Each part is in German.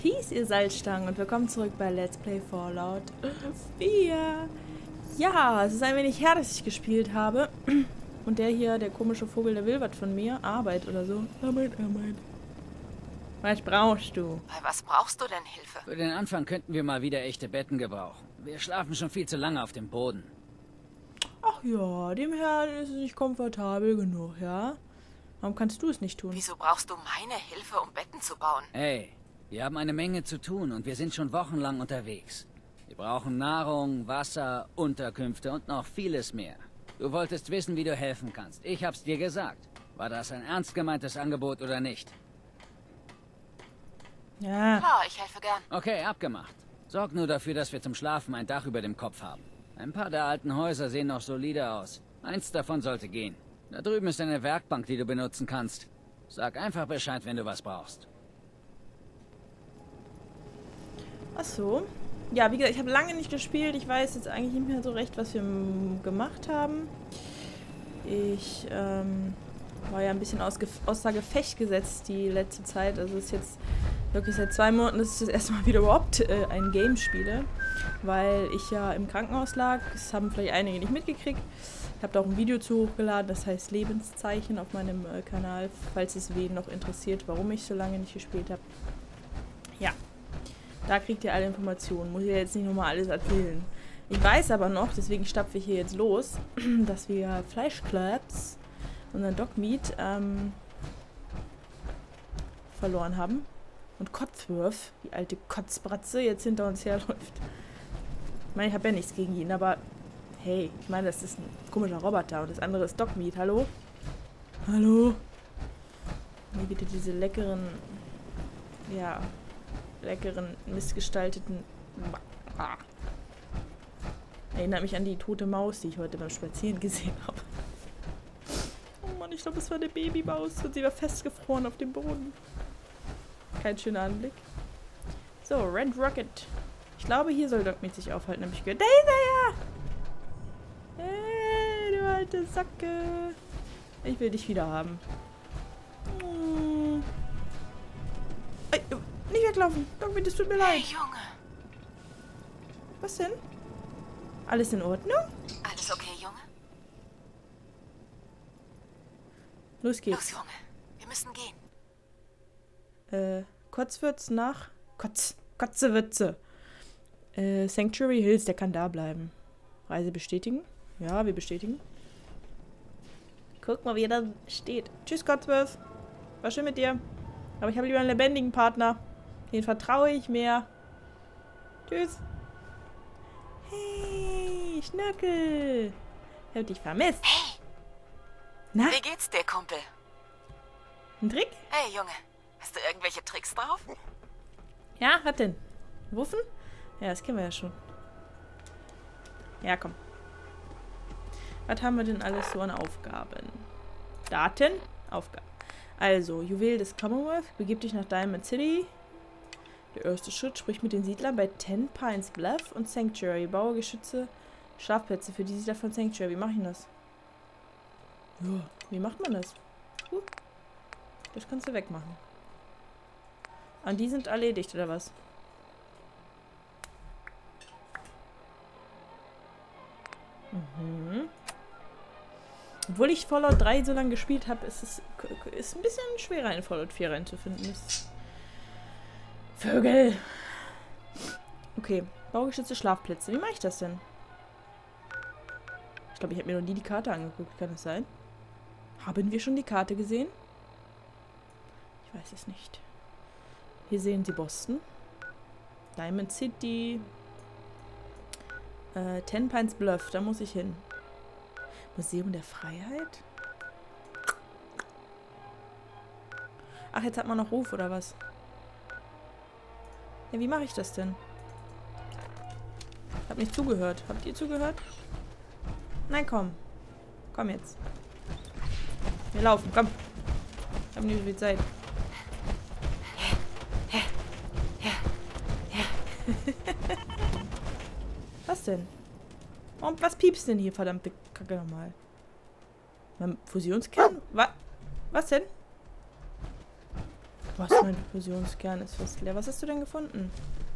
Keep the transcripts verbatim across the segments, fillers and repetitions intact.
Peace, ihr Salzstangen, und willkommen zurück bei Let's Play Fallout vier. Ja, es ist ein wenig her, dass ich gespielt habe. Und der hier, der komische Vogel, der will was von mir. Arbeit oder so. Arbeit, Arbeit. Was brauchst du? Bei was brauchst du denn Hilfe? Für den Anfang könnten wir mal wieder echte Betten gebrauchen. Wir schlafen schon viel zu lange auf dem Boden. Ach ja, dem Herrn ist es nicht komfortabel genug, ja? Warum kannst du es nicht tun? Wieso brauchst du meine Hilfe, um Betten zu bauen? Hey, wir haben eine Menge zu tun und wir sind schon wochenlang unterwegs. Wir brauchen Nahrung, Wasser, Unterkünfte und noch vieles mehr. Du wolltest wissen, wie du helfen kannst. Ich hab's dir gesagt. War das ein ernst gemeintes Angebot oder nicht? Ja. Klar, ich helfe gern. Okay, abgemacht. Sorg nur dafür, dass wir zum Schlafen ein Dach über dem Kopf haben. Ein paar der alten Häuser sehen noch solide aus. Eins davon sollte gehen. Da drüben ist eine Werkbank, die du benutzen kannst. Sag einfach Bescheid, wenn du was brauchst. Ach so. Ja, wie gesagt, ich habe lange nicht gespielt. Ich weiß jetzt eigentlich nicht mehr so recht, was wir gemacht haben. Ich ähm, war ja ein bisschen aus außer Gefecht gesetzt die letzte Zeit. Also es ist jetzt wirklich seit zwei Monaten, dass ich das erste Mal wieder überhaupt äh, ein Game spiele. Weil ich ja im Krankenhaus lag. Das haben vielleicht einige nicht mitgekriegt. Ich habe da auch ein Video zu hochgeladen, das heißt Lebenszeichen auf meinem äh, Kanal, falls es wen noch interessiert, warum ich so lange nicht gespielt habe. Ja, da kriegt ihr alle Informationen. Muss ich ja jetzt nicht nochmal alles erzählen. Ich weiß aber noch, deswegen stapfe ich hier jetzt los, dass wir Fleischklöps, unseren Dogmeat, ähm, verloren haben. Und Kotzwurf, die alte Kotzbratze, jetzt hinter uns herläuft. Ich meine, ich habe ja nichts gegen ihn, aber hey, ich meine, das ist ein komischer Roboter und das andere ist Dogmeat. Hallo? Hallo? Hier wieder diese leckeren, ja, leckeren, missgestalteten... Ah. Erinnert mich an die tote Maus, die ich heute beim Spazieren gesehen habe. Oh Mann, ich glaube, es war eine Babymaus und sie war festgefroren auf dem Boden. Kein schöner Anblick. So, Red Rocket. Ich glaube, hier soll Dogmeat sich aufhalten, habe ich gehört. Da ist er ja! Hey, du alte Sacke. Ich will dich wieder haben. Hm. Ey, nicht weglaufen. Dogmeat, es tut mir leid. Hey, Junge. Was denn? Alles in Ordnung? Alles okay, Junge? Los geht's. Los, Junge. Wir müssen gehen. Äh, Kotzwürz nach... Kotz. Kotzewürze. Äh, Sanctuary Hills, der kann da bleiben. Reise bestätigen. Ja, wir bestätigen. Guck mal, wie er da steht. Tschüss, Kotzwürz. War schön mit dir. Aber ich habe lieber einen lebendigen Partner. Den vertraue ich mehr. Tschüss. Hey, Schnörkel. Ich hab dich vermisst. Hey, Na, wie geht's dir, Kumpel? ein Trick? Hey, Junge. Hast du irgendwelche Tricks drauf? Ja, was denn? Wuffen? Ja, das kennen wir ja schon. Ja, komm. Was haben wir denn alles so an Aufgaben? Daten? Aufgaben. Also, Juwel des Commonwealth, begib dich nach Diamond City. Der erste Schritt, sprich mit den Siedlern bei Ten Pines Bluff und Sanctuary. Baue Geschütze, Schlafplätze für die Siedler von Sanctuary. Wie mache ich das? Ja, wie macht man das? Uh, das kannst du wegmachen. Und die sind erledigt, oder was? Mhm. Obwohl ich Fallout drei so lange gespielt habe, ist es ist ein bisschen schwerer in Fallout vier reinzufinden. Das Vögel! Okay, Baugeschütze, Schlafplätze. Wie mache ich das denn? Ich glaube, ich habe mir noch nie die Karte angeguckt. Kann das sein? Haben wir schon die Karte gesehen? Ich weiß es nicht. Hier sehen Sie Boston. Diamond City. Äh, Ten Pines Bluff, da muss ich hin. Museum der Freiheit? Ach, jetzt hat man noch Ruf, oder was? Ja, wie mache ich das denn? Ich habe nicht zugehört. Habt ihr zugehört? Nein, komm. Komm jetzt. Wir laufen, komm. Ich habe nicht so viel Zeit. Was denn? Warum, was piepst denn hier, verdammte Kacke nochmal? Fusionskern? Was? Was denn? Was, mein Fusionskern ist fast leer. Was hast du denn gefunden?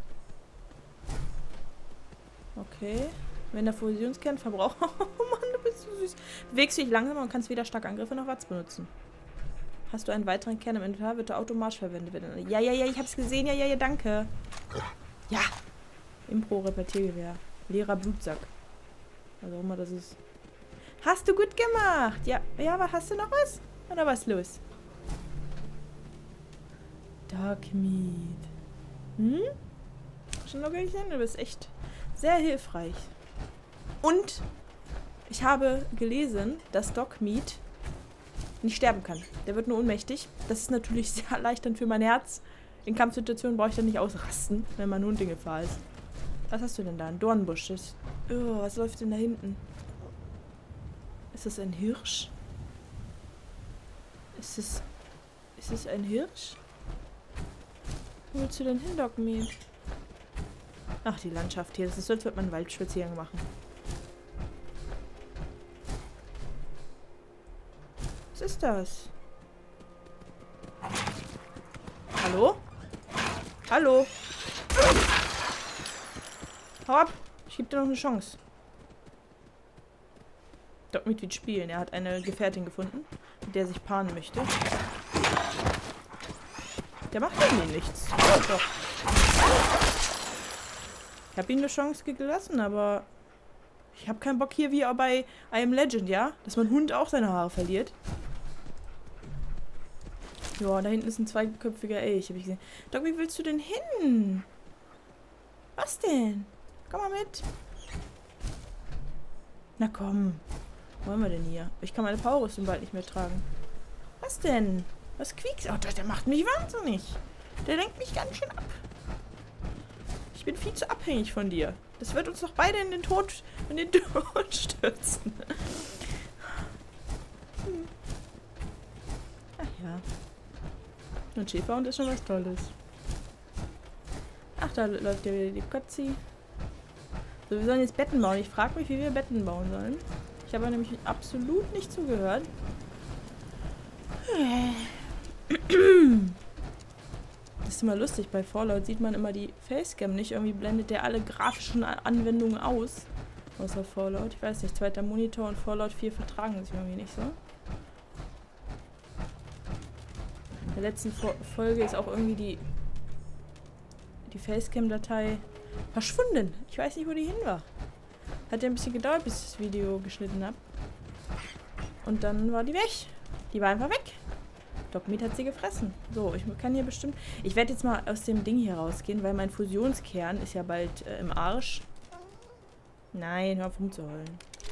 Okay. Wenn der Fusionskern verbraucht... Oh Mann, du bist so süß. Bewegst du dich langsam und kannst weder starke Angriffe noch Watts benutzen. Hast du einen weiteren Kern im Inventar, wird er automatisch verwendet werden. Ja, ja, ja, ich hab's gesehen. Ja, ja, ja, danke. Ja. Impro-Repetiergewehr. Leerer Blutsack. Was auch immer das ist. Hast du gut gemacht. Ja, ja, aber hast du noch was? Oder was ist los? Dark Meat. Hm? Schon noch gesehen? Du bist echt sehr hilfreich. Und ich habe gelesen, dass Dog Meat nicht sterben kann. Der wird nur ohnmächtig. Das ist natürlich sehr erleichternd für mein Herz. In Kampfsituationen brauche ich dann nicht ausrasten, wenn mein Hund in Gefahr ist. Was hast du denn da? Ein Dornbusch. Das, oh, was läuft denn da hinten? Ist das ein Hirsch? Ist es... Ist es ein Hirsch? Wo willst du denn hin, Dog Meat? Ach, die Landschaft hier. Das ist so, als würde man einen Waldspaziergang machen. Was ist das? Hallo? Hallo? Hau ab! Ich gebe dir noch eine Chance. Dog Meat wird spielen. Er hat eine Gefährtin gefunden, mit der er sich paaren möchte. Der macht irgendwie nichts. Oh, doch. Ich habe ihm eine Chance gelassen, aber ich habe keinen Bock hier wie bei I Am Legend, ja? Dass mein Hund auch seine Haare verliert. Ja, da hinten ist ein zweiköpfiger Elch, habe ich gesehen. Dog, wie willst du denn hin? Was denn? Komm mal mit. Na komm. Wo wollen wir denn hier? Ich kann meine Powerrüstung bald nicht mehr tragen. Was denn? Was quiekst? Oh, der macht mich wahnsinnig. Der lenkt mich ganz schön ab. Ich bin viel zu abhängig von dir. Das wird uns doch beide in den Tod, in den Tod stürzen. Hm. Ach ja. Und Schäferhund ist schon was Tolles. Ach, da läuft ja wieder die Kotzi. So, wir sollen jetzt Betten bauen. Ich frage mich, wie wir Betten bauen sollen. Ich habe nämlich absolut nicht zugehört. Das ist immer lustig. Bei Fallout sieht man immer die Facecam nicht. Irgendwie blendet der alle grafischen Anwendungen aus. Außer Fallout. Ich weiß nicht, zweiter Monitor und Fallout vier vertragen sich irgendwie nicht so. In der letzten Fo Folge ist auch irgendwie die, die Facecam-Datei verschwunden. Ich weiß nicht, wo die hin war. Hat ja ein bisschen gedauert, bis ich das Video geschnitten habe. Und dann war die weg. Die war einfach weg. Dog Meat hat sie gefressen. So, ich kann hier bestimmt... Ich werde jetzt mal aus dem Ding hier rausgehen, weil mein Fusionskern ist ja bald äh, im Arsch. Nein, hör auf rumzuheulen.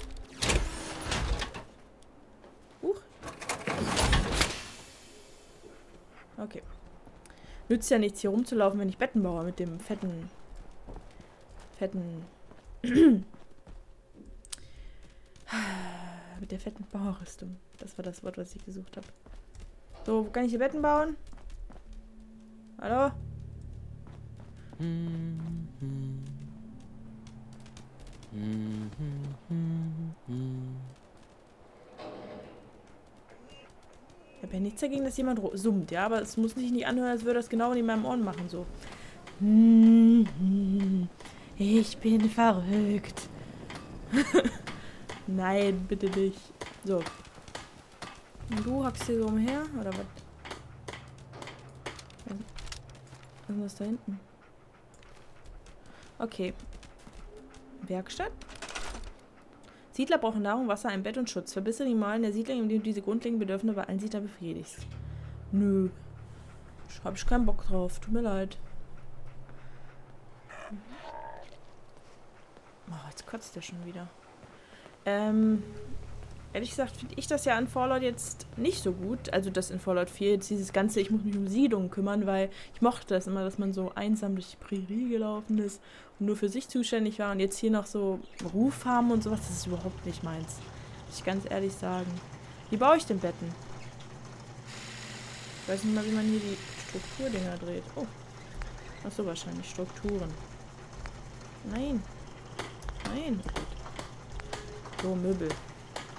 Huch. Okay. Nützt ja nichts, hier rumzulaufen, wenn ich Betten baue mit dem fetten... fetten... mit der fetten Bauerrüstung. Das war das Wort, was ich gesucht habe. So, wo kann ich hier Betten bauen? Hallo? Ich habe ja nichts dagegen, dass jemand summt, ja, aber es muss sich nicht anhören, als würde das genau in meinem Ohren machen, so. Ich bin verrückt. Nein, bitte nicht. So. Und du hackst hier so umher, oder was? Was ist das da hinten? Okay. Werkstatt? Siedler brauchen Nahrung, Wasser, ein Bett und Schutz. Verbessere die Malen der Siedler, indem du diese grundlegenden Bedürfnisse bei allen Siedlern befriedigst. Nö. Hab ich keinen Bock drauf. Tut mir leid. Oh, jetzt kotzt der schon wieder. Ähm... Ehrlich gesagt finde ich das ja an Fallout jetzt nicht so gut. Also das in Fallout vier, jetzt dieses ganze, ich muss mich um Siedlungen kümmern, weil ich mochte das immer, dass man so einsam durch die Prärie gelaufen ist und nur für sich zuständig war. Und jetzt hier noch so Ruf haben und sowas, das ist überhaupt nicht meins. Muss ich ganz ehrlich sagen. Wie baue ich denn Betten? Ich weiß nicht mal, wie man hier die Strukturdinger dreht. Oh. Ach so, wahrscheinlich Strukturen. Nein. Nein. So, Möbel.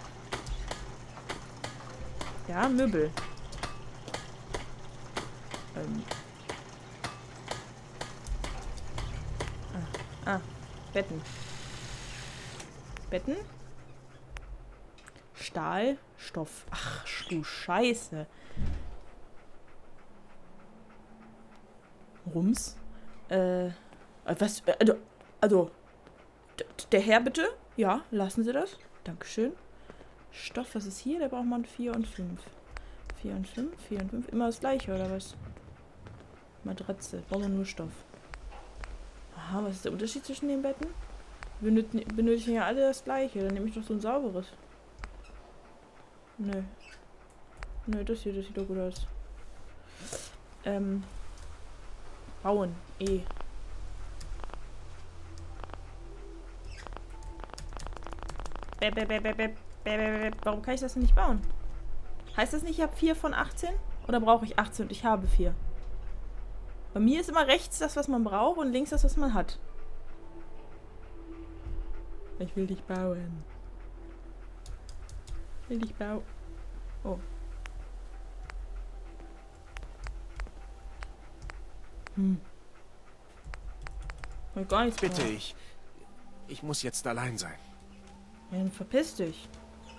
Ja, Möbel. Ähm. Ah, ah, Betten. Betten? Stahl, Stoff. Ach, du Scheiße. Rums. Äh, was, also, also, der Herr bitte? Ja, lassen Sie das. Dankeschön. Stoff, was ist hier? Da braucht man vier und fünf. vier und fünf, vier und fünf. Immer das gleiche, oder was? Matratze. Brauchen wir nur Stoff. Aha, was ist der Unterschied zwischen den Betten? Benötigen, benötigen ja alle das gleiche. Dann nehme ich doch so ein sauberes. Nö. Nö, das hier, das sieht doch gut aus. Ähm. Bauen. E. Bäh, bäh, bäh, bäh, bäh, bäh, bäh, bäh. Warum kann ich das denn nicht bauen? Heißt das nicht, ich habe vier von achtzehn? Oder brauche ich achtzehn und ich habe vier? Bei mir ist immer rechts das, was man braucht und links das, was man hat. Ich will dich bauen. Ich will dich bauen. Oh. Hm. Ich will gar nichts Bitte, bauen. ich... Ich muss jetzt allein sein. Ja, dann verpiss dich.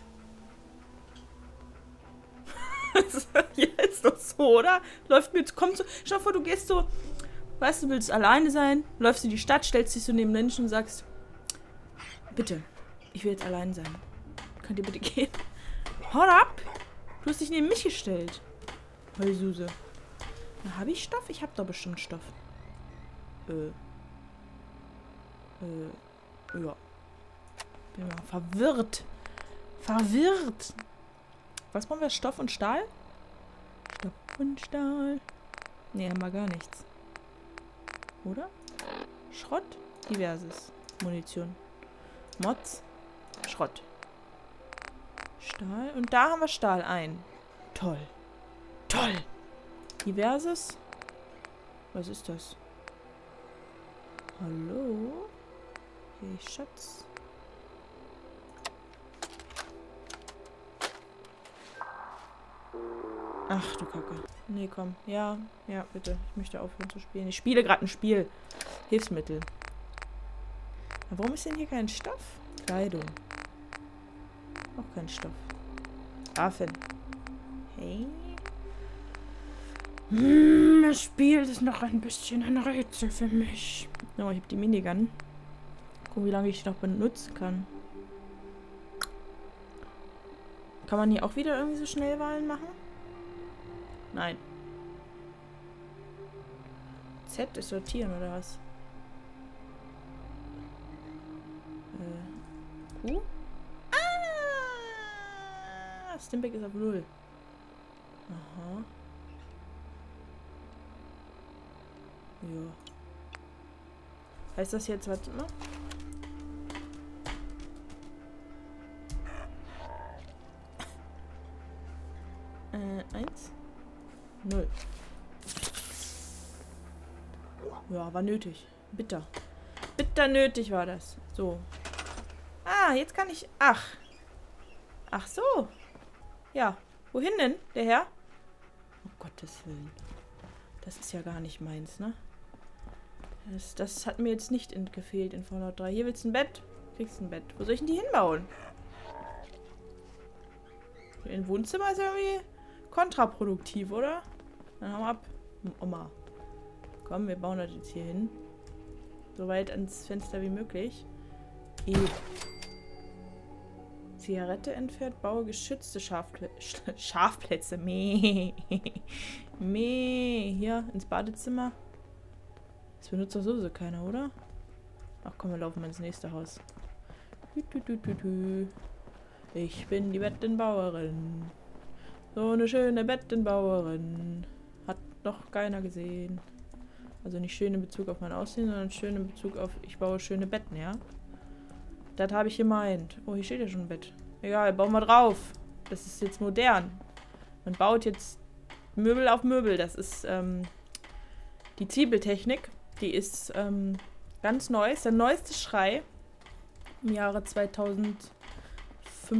Ja, ist doch so, oder? Läuft mit, kommst du, schau vor, du gehst so, weißt du, willst alleine sein, läufst in die Stadt, stellst dich so neben Menschen und sagst, bitte, ich will jetzt allein sein. Könnt ihr bitte gehen? Haut ab! Du hast dich neben mich gestellt. Heulsuse. Na, habe ich Stoff? Ich habe doch bestimmt Stoff. Äh. Äh. Ja. Bin mal verwirrt. Verwirrt. Was brauchen wir? Stoff und Stahl? Stoff und Stahl. Ne, haben wir gar nichts. Oder? Schrott? Diverses. Munition. Mods? Schrott. Stahl. Und da haben wir Stahl ein. Toll. Toll. Diverses? Was ist das? Hallo? Hey, Schatz. Ach du Kacke. Nee, komm. Ja, ja, bitte. Ich möchte aufhören zu spielen. Ich spiele gerade ein Spiel. Hilfsmittel. Aber warum ist denn hier kein Stoff? Kleidung. Auch kein Stoff. Waffen. Hey. Hm, das Spiel ist noch ein bisschen ein Rätsel für mich. Oh, ich habe die Minigun. Guck, wie lange ich die noch benutzen kann. Kann man hier auch wieder irgendwie so Schnellwahlen machen? Nein. Z ist sortieren, oder was? Äh. Q? Ah! Stimback ist auf null. Aha. Ja. Heißt das jetzt, warte mal? Äh, eins. Null. Ja, war nötig. Bitter. Bitter nötig war das. So. Ah, jetzt kann ich... Ach. Ach so. Ja. Wohin denn, der Herr? Oh Gottes Willen. Das ist ja gar nicht meins, ne? Das, das hat mir jetzt nicht in, gefehlt in Fallout drei. Hier willst du ein Bett? Kriegst ein Bett. Wo soll ich denn die hinbauen? Ein Wohnzimmer ist ja irgendwie kontraproduktiv, oder? Dann hau ab. Oma. Komm, wir bauen das jetzt hier hin. So weit ans Fenster wie möglich. E. Zigarette entfernt, baue geschützte Schafplä Schafplätze. Meh. Meh. Hier, ins Badezimmer. Das benutzt doch sowieso keiner, oder? Ach komm, wir laufen mal ins nächste Haus. Hü, hü, hü, hü, hü. Ich bin die Bettenbauerin. So eine schöne Bettenbauerin. Hat noch keiner gesehen. Also nicht schön in Bezug auf mein Aussehen, sondern schön in Bezug auf, ich baue schöne Betten, ja? Das habe ich gemeint. Oh, hier steht ja schon ein Bett. Egal, bauen wir drauf. Das ist jetzt modern. Man baut jetzt Möbel auf Möbel. Das ist ähm, die Zwiebeltechnik. Die ist ähm, ganz neu. Ist der neueste Schrei im Jahre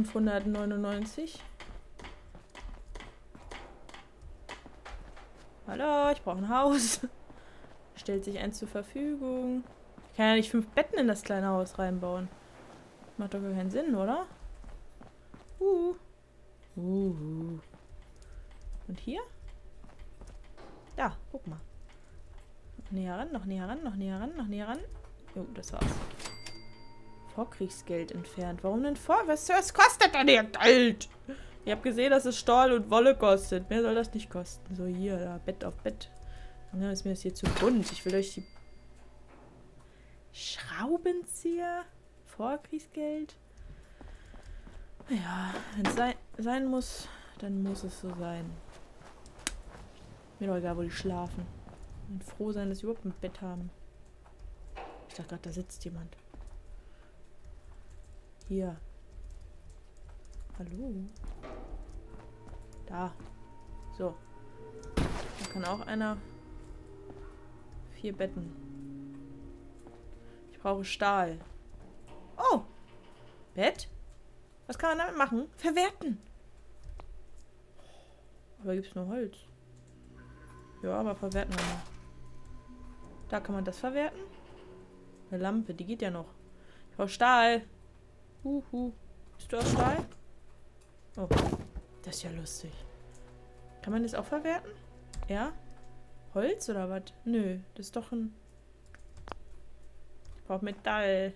zweitausendfünfhundertneunundneunzig. Hallo? Hallo, ich brauche ein Haus. Stellt sich eins zur Verfügung. Ich kann ja nicht fünf Betten in das kleine Haus reinbauen. Macht doch gar keinen Sinn, oder? Uh. Uh. Und hier? Da, guck mal. Noch näher ran, noch näher ran, noch näher ran, noch näher ran. Jo, das war's. Vorkriegsgeld entfernt. Warum denn vor? Was, was kostet denn ihr Geld? Ich habe gesehen, dass es Stahl und Wolle kostet. Mehr soll das nicht kosten. So, hier, da, Bett auf Bett. Ja, ist mir das hier zu bunt. Ich will euch die Schraubenzieher. Vorkriegsgeld. Ja, wenn es sein, sein muss, dann muss es so sein. Mir doch egal, wo die schlafen. Und froh sein, dass sie überhaupt ein Bett haben. Ich dachte gerade, da sitzt jemand. Hier. Hallo? Da. So. Da kann auch einer. Vier Betten. Ich brauche Stahl. Oh! Bett? Was kann man damit machen? Verwerten! Aber gibt es nur Holz. Ja, aber verwerten wir mal. Da kann man das verwerten. Eine Lampe, die geht ja noch. Ich brauche Stahl. Huhu. Bist du aus Stahl? Oh, das ist ja lustig. Kann man das auch verwerten? Ja? Holz oder was? Nö, das ist doch ein... Ich brauche Metall.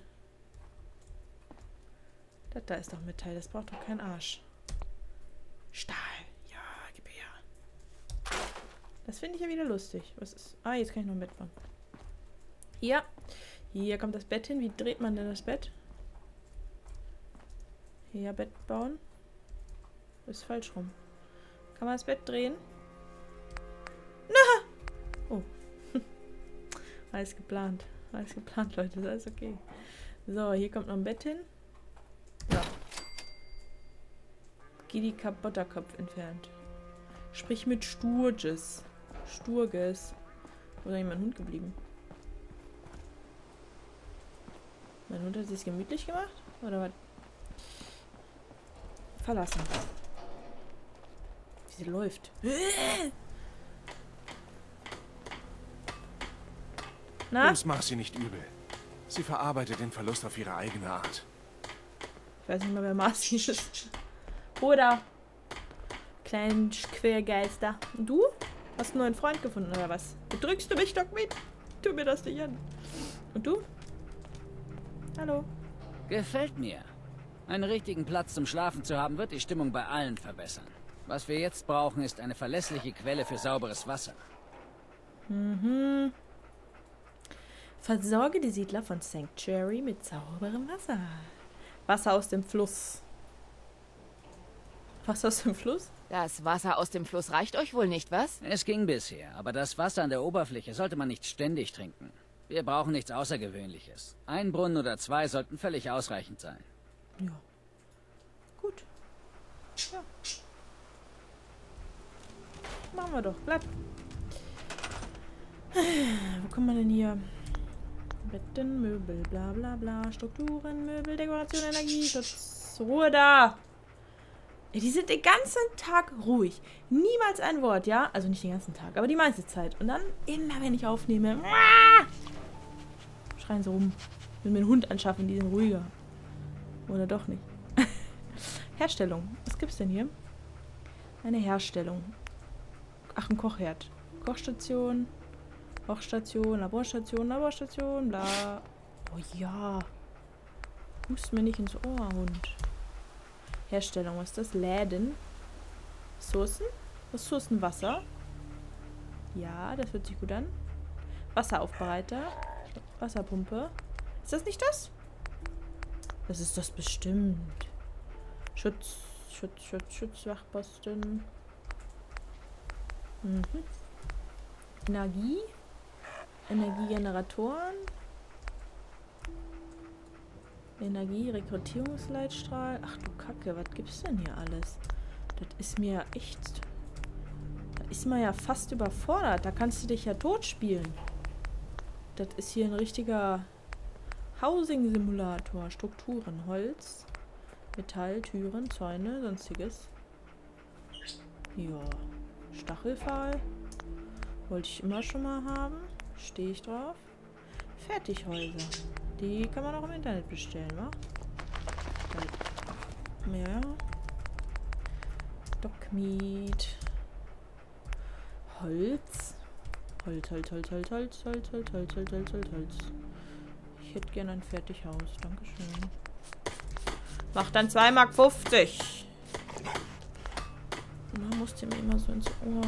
Das da ist doch Metall, das braucht doch keinen Arsch. Stahl. Ja, gib her. Das finde ich ja wieder lustig. Was ist... Ah, jetzt kann ich noch ein Bett bauen. Ja. Hier kommt das Bett hin. Wie dreht man denn das Bett? Hier Bett bauen. Das ist falsch rum. Kann man das Bett drehen? Na! Oh. Alles geplant. Alles geplant, Leute. Das ist alles okay. So, hier kommt noch ein Bett hin. So. Gidi Kabotterkopf entfernt. Sprich mit Sturges. Sturges. Wo ist eigentlich mein Hund geblieben? Mein Hund hat sich gemütlich gemacht? Oder was? Verlassen. Wie sie läuft. Na? Uns mach sie nicht übel. Sie verarbeitet den Verlust auf ihre eigene Art. Ich weiß nicht mal, wer Marci ist. Oder kleinen Quergeister. Und du? Hast einen neuen Freund gefunden, oder was? Drückst du mich doch mit? Tu mir das nicht an. Und du? Hallo. Gefällt mir. Einen richtigen Platz zum Schlafen zu haben, wird die Stimmung bei allen verbessern. Was wir jetzt brauchen, ist eine verlässliche Quelle für sauberes Wasser. Mhm. Versorge die Siedler von Sanctuary mit sauberem Wasser. Wasser aus dem Fluss. Wasser aus dem Fluss? Das Wasser aus dem Fluss reicht euch wohl nicht, was? Es ging bisher, aber das Wasser an der Oberfläche sollte man nicht ständig trinken. Wir brauchen nichts Außergewöhnliches. Ein Brunnen oder zwei sollten völlig ausreichend sein. Ja. Gut. Ja. Machen wir doch. Glatt. Wo kommt man denn hier? Betten, Möbel, bla bla bla. Strukturen, Möbel, Dekoration, Energie, Schutz. Ruhe da! Ja, die sind den ganzen Tag ruhig. Niemals ein Wort, ja? Also nicht den ganzen Tag, aber die meiste Zeit. Und dann, immer wenn ich aufnehme, schreien sie rum. Ich will mir einen Hund anschaffen, die sind ruhiger. Oder doch nicht. Herstellung. Was gibt's denn hier? Eine Herstellung. Ach, ein Kochherd. Kochstation. Kochstation, Laborstation, Laborstation, bla. Oh ja. Hust mir nicht ins Ohr, Hund. Herstellung, was ist das? Läden. Ressourcen? Ressourcenwasser. Ja, das hört sich gut an. Wasseraufbereiter. Wasserpumpe. Ist das nicht das? Das ist das bestimmt. Schutz, Schutz, Schutz, Schutz, Wachposten. Mhm. Energie. Energiegeneratoren. Energie, Rekrutierungsleitstrahl. Ach du Kacke, was gibt's denn hier alles? Das ist mir echt... Da ist man ja fast überfordert. Da kannst du dich ja tot spielen. Das ist hier ein richtiger Housing-Simulator. Strukturen, Holz, Metall, Türen, Zäune, sonstiges. Ja. Stachelpfahl. Wollte ich immer schon mal haben. Stehe ich drauf. Fertighäuser. Die kann man auch im Internet bestellen, wa? Ja. Stockmeat. Holz. Holz, Holz, Holz, Holz, Holz, Holz, Holz, Holz, Holz, Holz, Holz, Holz. Ich hätte gerne ein Fertighaus. Dankeschön. Macht dann zwei Mark fünfzig. Man muss dir mir immer so ins Ohr.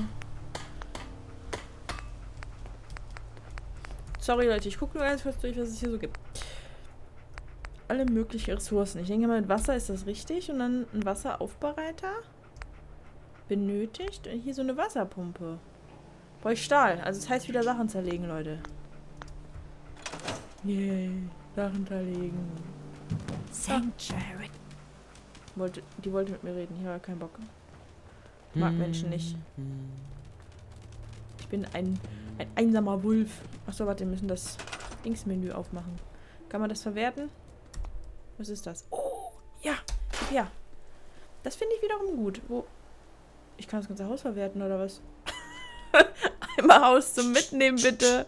Sorry, Leute, ich gucke nur ganz kurz durch, was es hier so gibt. Alle möglichen Ressourcen. Ich denke mal, mit Wasser ist das richtig. Und dann ein Wasseraufbereiter. Benötigt. Und hier so eine Wasserpumpe. Brauche ich Stahl. Also das heißt wieder Sachen zerlegen, Leute. Yay. Sachen zerlegen. Sanctuary. Wollte, die wollte mit mir reden. Ich habe keinen Bock. Ich mag Menschen nicht. Ich bin ein, ein einsamer Wolf. Achso, warte, wir müssen das Dingsmenü aufmachen. Kann man das verwerten? Was ist das? Oh, ja. Ja. Das finde ich wiederum gut. Wo? Ich kann das ganze Haus verwerten, oder was? Einmal Haus zum Mitnehmen, bitte.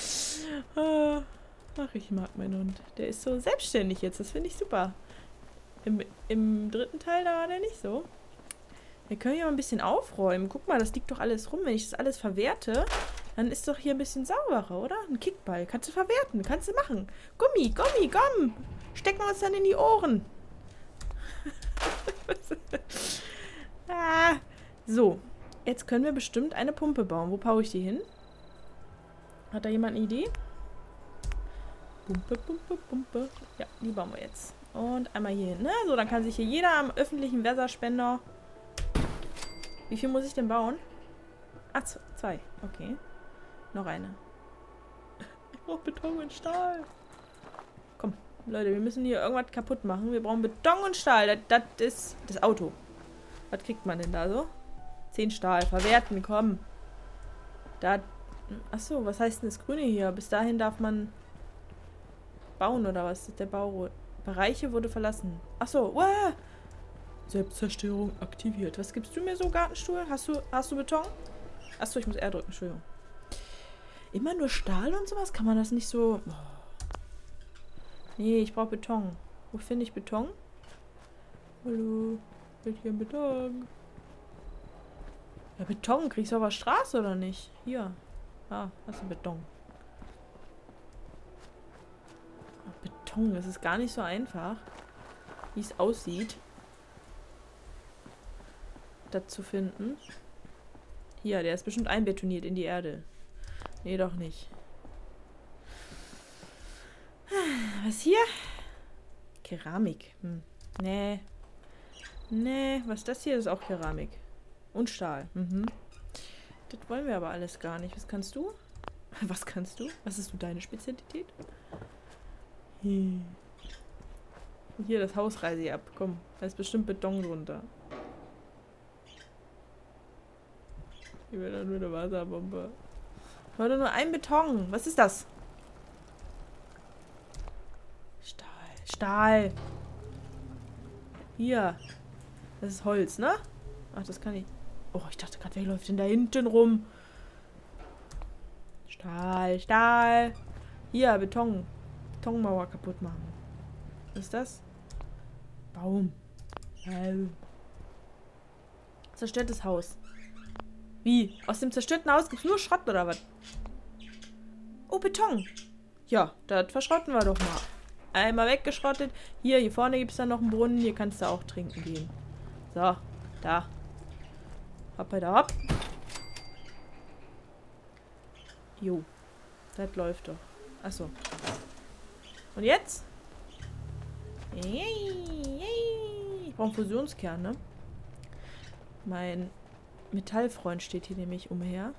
Ach, ich mag meinen Hund. Der ist so selbstständig jetzt. Das finde ich super. Im, Im dritten Teil, da war der nicht so. Wir können ja mal ein bisschen aufräumen. Guck mal, das liegt doch alles rum. Wenn ich das alles verwerte, dann ist doch hier ein bisschen sauberer, oder? Ein Kickball. Kannst du verwerten. Kannst du machen. Gummi, Gummi, komm. Stecken wir uns dann in die Ohren. ah. So. Jetzt können wir bestimmt eine Pumpe bauen. Wo baue ich die hin? Hat da jemand eine Idee? Pumpe, Pumpe, Pumpe. Ja, die bauen wir jetzt. Und einmal hier hin, ne? So, dann kann sich hier jeder am öffentlichen Wasserspender... Wie viel muss ich denn bauen? Ah, zwei. Okay. Noch eine. Ich brauche Beton und Stahl. Komm, Leute, wir müssen hier irgendwas kaputt machen. Wir brauchen Beton und Stahl. Das, das ist das Auto. Was kriegt man denn da so? Zehn Stahl. Verwerten, komm. Da... Achso, was heißt denn das Grüne hier? Bis dahin darf man bauen, oder was? Der Bau... Bereiche wurde verlassen. Achso, wow. Selbstzerstörung aktiviert. Was gibst du mir so, Gartenstuhl? Hast du, hast du Beton? Achso, ich muss R drücken, Entschuldigung. Immer nur Stahl und sowas? Kann man das nicht so... Oh. Nee, ich brauche Beton. Wo finde ich Beton? Hallo? Wird hier Beton? Ja, Beton. Kriegst du aber Straße, oder nicht? Hier. Ah, hast du Beton. Beton. Das ist gar nicht so einfach, wie es aussieht, das zu finden. Hier, der ist bestimmt einbetoniert in die Erde. Nee, doch nicht. Was hier? Keramik. Hm. Nee. Nee, was ist das hier? Das ist auch Keramik. Und Stahl. Mhm. Das wollen wir aber alles gar nicht. Was kannst du? Was kannst du? Was ist so deine Spezialität? Hier. Hier, das Haus reiße ich ab. Komm, da ist bestimmt Beton drunter. Ich will da nur eine Wasserbombe. Heute nur ein Beton. Was ist das? Stahl. Stahl. Hier. Das ist Holz, ne? Ach, das kann ich... Oh, ich dachte gerade, wer läuft denn da hinten rum? Stahl, Stahl. Hier, Beton. Betonmauer kaputt machen. Was ist das? Baum. Baum. Zerstörtes Haus. Wie? Aus dem zerstörten Haus gibt es nur Schrott oder was? Oh, Beton. Ja, das verschrotten wir doch mal. Einmal weggeschrottet. Hier, hier vorne gibt es dann noch einen Brunnen. Hier kannst du auch trinken gehen. So, da. Hopp, da, hopp. Jo. Das läuft doch. Achso. Und jetzt? Ich brauche einen Fusionskern, ne? Mein Metallfreund steht hier nämlich umher.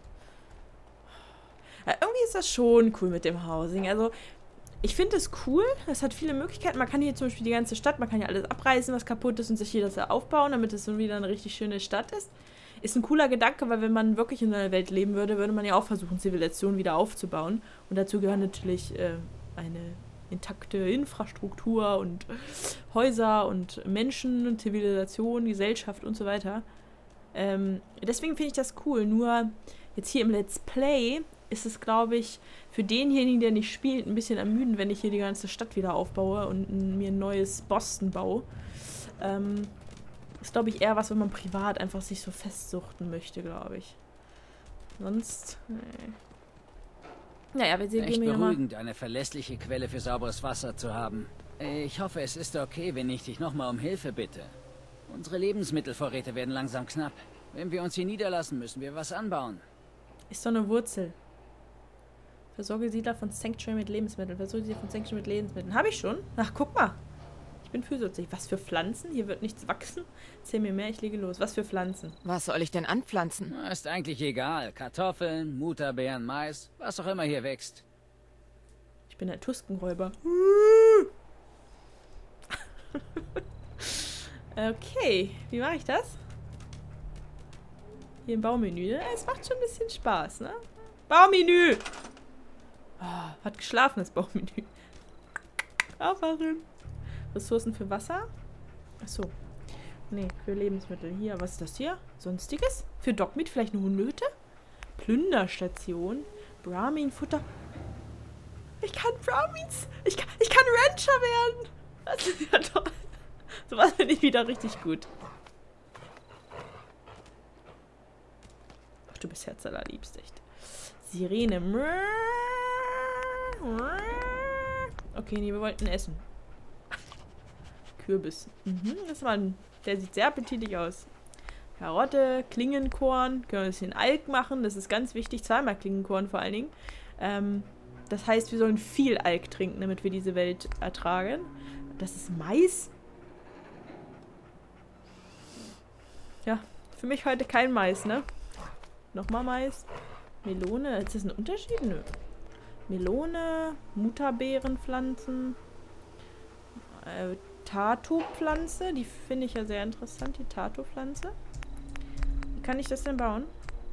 Ja, irgendwie ist das schon cool mit dem Housing. Also, ich finde es cool. Es hat viele Möglichkeiten. Man kann hier zum Beispiel die ganze Stadt, man kann ja alles abreißen, was kaputt ist und sich hier das aufbauen, damit es so wieder eine richtig schöne Stadt ist. Ist ein cooler Gedanke, weil wenn man wirklich in einer Welt leben würde, würde man ja auch versuchen, Zivilisation wieder aufzubauen. Und dazu gehören natürlich äh, eine intakte Infrastruktur und Häuser und Menschen und Zivilisation, Gesellschaft und so weiter. Ähm, deswegen finde ich das cool. Nur Jetzt hier im Let's Play ist es, glaube ich, für denjenigen, der nicht spielt, ein bisschen ermüdend, wenn ich hier die ganze Stadt wieder aufbaue und mir ein neues Boston baue. Ähm, ist, glaube ich, eher was, wenn man privat einfach sich so festsuchten möchte, glaube ich. Sonst, nee. Naja, wir sehen, Echt gehen wir nochmal. beruhigend, eine verlässliche Quelle für sauberes Wasser zu haben. Ich hoffe, es ist okay, wenn ich dich nochmal um Hilfe bitte. Unsere Lebensmittelvorräte werden langsam knapp. Wenn wir uns hier niederlassen, müssen wir was anbauen. Ist doch eine Wurzel. Versorge Siedler von Sanctuary mit Lebensmitteln. Versorge Siedler von Sanctuary mit Lebensmitteln. Habe ich schon? Ach, guck mal. Ich bin fürsorglich. Was für Pflanzen? Hier wird nichts wachsen. Erzähl mir mehr, ich lege los. Was für Pflanzen? Was soll ich denn anpflanzen? Na, ist eigentlich egal. Kartoffeln, Mutterbeeren, Mais, was auch immer hier wächst. Ich bin der Tuskenräuber. Okay, wie mache ich das? Hier im Baumenü. Es macht schon ein bisschen Spaß, ne? Baumenü! Oh, hat geschlafen, das Baumenü. Aufwachen. Ressourcen für Wasser? Achso. Nee, für Lebensmittel. Hier, was ist das hier? Sonstiges? Für Dogmeat vielleicht eine Hundehütte? Plünderstation. Brahmin-Futter. Ich kann Brahmins. Ich kann, ich kann Rancher werden. Das ist ja toll. So was finde ich wieder richtig gut. Ach, du bist Herz allerliebst, echt. Sirene. Okay, nee, wir wollten essen. Kürbis. Mhm, das war ein, der sieht sehr appetitlich aus. Karotte, Klingenkorn. Können wir ein bisschen Alk machen. Das ist ganz wichtig. Zweimal Klingenkorn vor allen Dingen. Ähm, das heißt, wir sollen viel Alk trinken, damit wir diese Welt ertragen. Das ist Mais. Ja, für mich heute kein Mais, ne? Nochmal Mais. Melone. Ist das ein Unterschied? Nö. Melone, Mutterbeerenpflanzen, äh, Tato-Pflanze. Die finde ich ja sehr interessant, die Tato-Pflanze. Wie kann ich das denn bauen?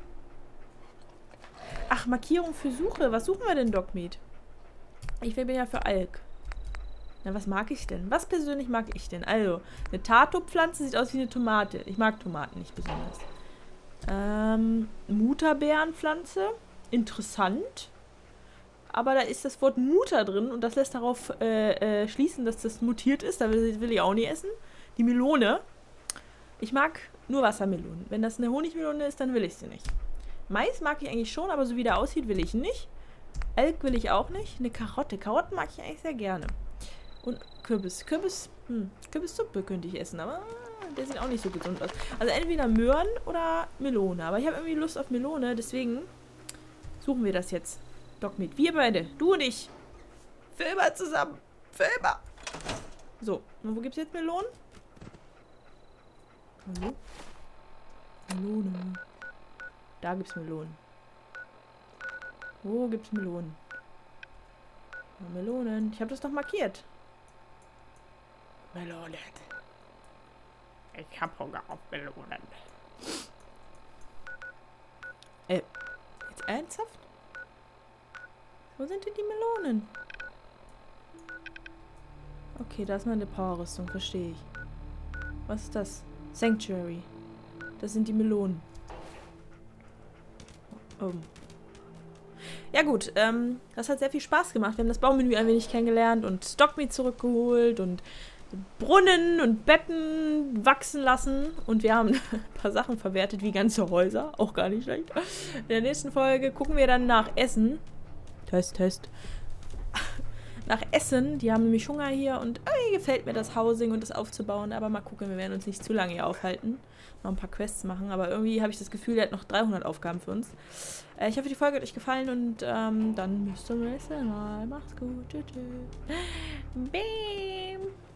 Ach, Markierung für Suche. Was suchen wir denn, Dogmeat? Ich bin ja für Alk. Na, was mag ich denn? Was persönlich mag ich denn? Also, eine Tato-Pflanze sieht aus wie eine Tomate. Ich mag Tomaten nicht besonders. Ähm, Mutterbeerenpflanze. Interessant. Aber da ist das Wort Mutter drin und das lässt darauf äh, äh, schließen, dass das mutiert ist. Da will, will ich auch nicht essen. Die Melone. Ich mag nur Wassermelonen. Wenn das eine Honigmelone ist, dann will ich sie nicht. Mais mag ich eigentlich schon, aber so wie der aussieht, will ich nicht. Alk will ich auch nicht. Eine Karotte. Karotten mag ich eigentlich sehr gerne. Und Kürbis. Kürbis, hm, Kürbissuppe könnte ich essen, aber der sieht auch nicht so gesund aus. Also entweder Möhren oder Melone. Aber ich habe irgendwie Lust auf Melone, deswegen suchen wir das jetzt. Dogmeat. Wir beide. Du und ich. Für immer zusammen. Für immer. So. Und wo gibt es jetzt Melonen? Hallo? Melone. Da gibt es Melonen. Wo gibt es Melonen? Ja, Melonen. Ich habe das doch markiert. Melonen. Ich habe Hunger auf Melonen. Äh, jetzt ernsthaft? Wo sind denn die Melonen? Okay, da ist meine Powerrüstung, verstehe ich. Was ist das? Sanctuary. Das sind die Melonen. Oh. Ja gut, ähm, das hat sehr viel Spaß gemacht. Wir haben das Baumenü ein wenig kennengelernt und Dogmeat zurückgeholt und Brunnen und Betten wachsen lassen. Und wir haben ein paar Sachen verwertet, wie ganze Häuser. Auch gar nicht schlecht. In der nächsten Folge gucken wir dann nach Essen. Test, Test. Nach Essen. Die haben nämlich Hunger hier und irgendwie gefällt mir das Housing und das aufzubauen. Aber mal gucken, wir werden uns nicht zu lange hier aufhalten. Noch ein paar Quests machen. Aber irgendwie habe ich das Gefühl, der hat noch dreihundert Aufgaben für uns. Äh, ich hoffe, die Folge hat euch gefallen und ähm, dann bis zum nächsten Mal. Macht's gut. Tschüss. Bam.